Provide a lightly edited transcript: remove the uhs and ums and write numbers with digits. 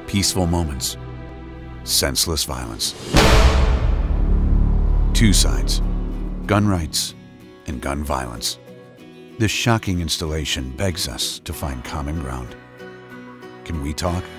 peaceful moments, senseless violence. Two sides, gun rights and gun violence. This shocking installation begs us to find common ground. Can we talk?